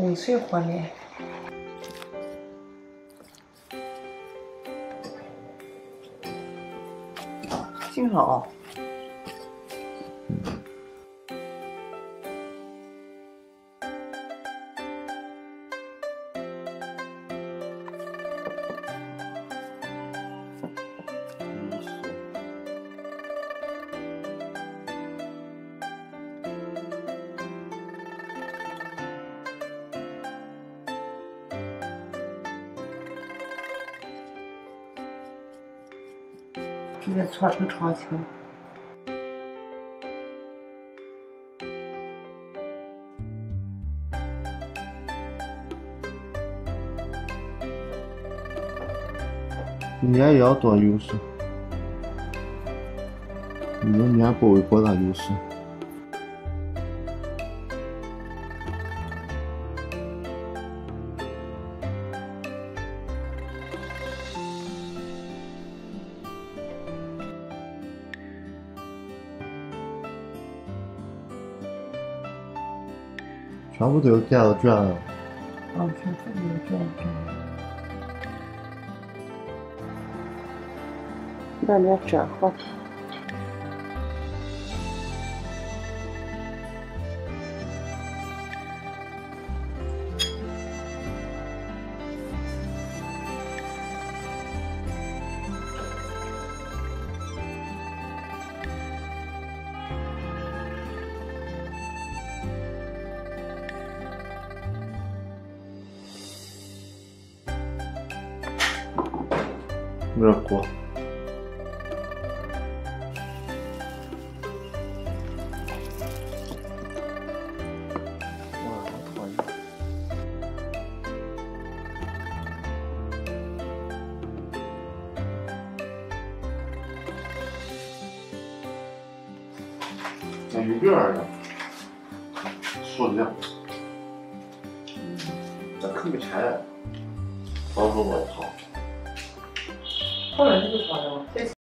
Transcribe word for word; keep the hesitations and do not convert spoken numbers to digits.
温水和面。挺好。直接搓成长球。 面要多油水，你的面不会过大油水。全部都有盖子卷了。 啊，全部都有卷卷。慢点卷好。 有点过。哇，好讨厌！那有点儿的，数量，那啃不开，到时候我操。 好了，你就好了。